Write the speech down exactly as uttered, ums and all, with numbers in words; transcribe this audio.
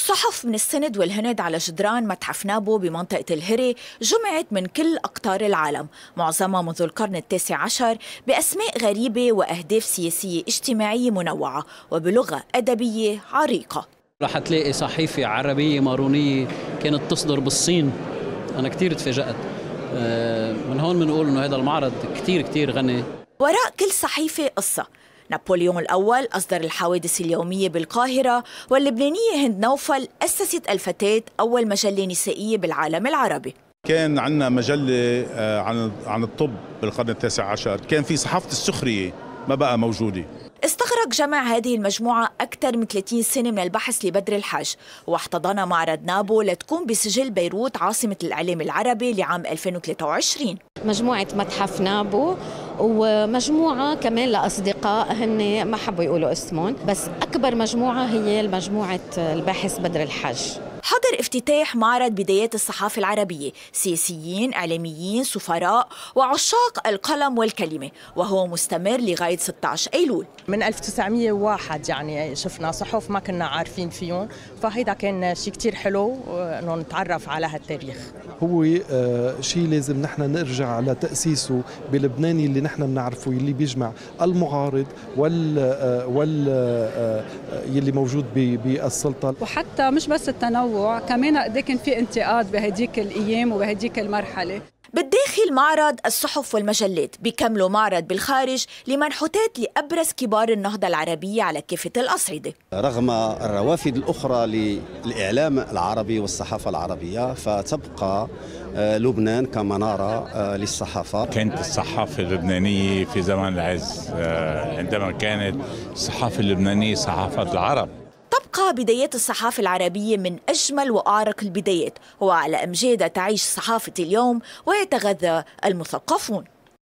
صحف من السند والهند على جدران متحف نابو بمنطقة الهري جمعت من كل أقطار العالم، معظمها منذ القرن التاسع عشر، بأسماء غريبة وأهداف سياسية اجتماعية منوعة وبلغة أدبية عريقة. رح تلاقي صحيفة عربية مارونية كانت تصدر بالصين. أنا كتير تفاجأت. من هون بنقول إنه هذا المعرض كتير كتير غني. وراء كل صحيفة قصة. نابليون الأول أصدر الحوادث اليومية بالقاهرة، واللبنانية هند نوفل أسست الفتاة أول مجلة نسائية بالعالم العربي. كان عندنا مجلة عن عن الطب بالقرن التاسع عشر، كان في صحافة السخرية ما بقى موجودة. استغرق جمع هذه المجموعة أكثر من ثلاثين سنة من البحث لبدر الحج، واحتضنها معرض نابو لتكون بسجل بيروت عاصمة الإعلام العربي لعام ألفين وثلاثة وعشرين. مجموعة متحف نابو ومجموعة كمان لأصدقاء هن ما حبوا يقولوا اسمهم، بس أكبر مجموعة هي مجموعة الباحث بدر الحج. حضر افتتاح معرض بدايات الصحافة العربية سياسيين، إعلاميين، سفراء وعشاق القلم والكلمة، وهو مستمر لغاية ستة عشر أيلول. من ألف وتسعمية وواحد يعني شفنا صحف ما كنا عارفين فيهم، فهيدا كان شيء كتير حلو انه نتعرف على هالتاريخ. هو آه شيء لازم نحن نرجع على تأسيسه بلبناني اللي نحن بنعرفه، اللي بيجمع المعارض وال آه وال آه يلي موجود بالسلطة. وحتى مش بس التنوع، كمان قد كان في انتقاد بهديك الايام وبهديك المرحله. بالداخل معرض الصحف والمجلات، بيكملوا معرض بالخارج لمنحوتات لأبرز كبار النهضة العربية على كافة الأصعدة. رغم الروافد الأخرى للإعلام العربي والصحافة العربية، فتبقى لبنان كمنارة للصحافة. كانت الصحافة اللبنانية في زمن العز، عندما كانت الصحافة اللبنانية صحافة العرب. تبقى بدايات الصحافة العربية من أجمل وأعرق البدايات، وعلى أمجادها تعيش صحافة اليوم ويتغذى المثقفون.